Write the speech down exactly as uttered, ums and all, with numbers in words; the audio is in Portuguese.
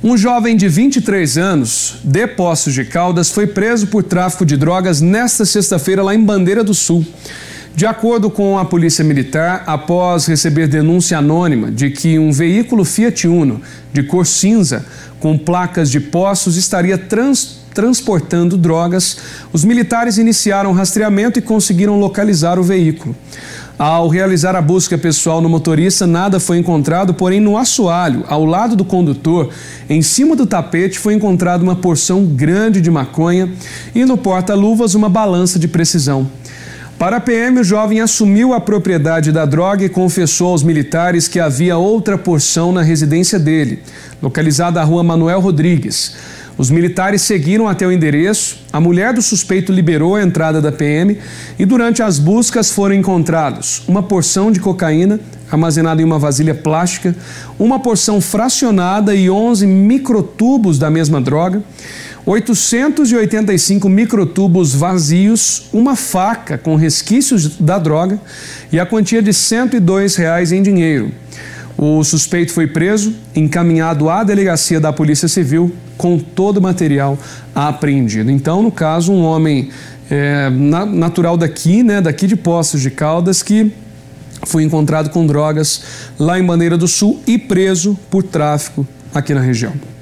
Um jovem de vinte e três anos, de Poços de Caldas, foi preso por tráfico de drogas nesta sexta-feira lá em Bandeira do Sul. De acordo com a Polícia Militar, após receber denúncia anônima de que um veículo Fiat Uno de cor cinza com placas de Poços estaria trans, transportando drogas, os militares iniciaram o rastreamento e conseguiram localizar o veículo. Ao realizar a busca pessoal no motorista, nada foi encontrado, porém no assoalho, ao lado do condutor, em cima do tapete, foi encontrada uma porção grande de maconha e no porta-luvas uma balança de precisão. Para a P M, o jovem assumiu a propriedade da droga e confessou aos militares que havia outra porção na residência dele, localizada na rua Manuel Rodrigues. Os militares seguiram até o endereço, a mulher do suspeito liberou a entrada da P M e durante as buscas foram encontrados uma porção de cocaína armazenada em uma vasilha plástica, uma porção fracionada e onze microtubos da mesma droga, oitocentos e oitenta e cinco microtubos vazios, uma faca com resquícios da droga e a quantia de cento e dois reais em dinheiro. O suspeito foi preso, encaminhado à delegacia da Polícia Civil com todo o material apreendido. Então, no caso, um homem é, natural daqui, né, daqui de Poços de Caldas, que foi encontrado com drogas lá em Bandeira do Sul e preso por tráfico aqui na região.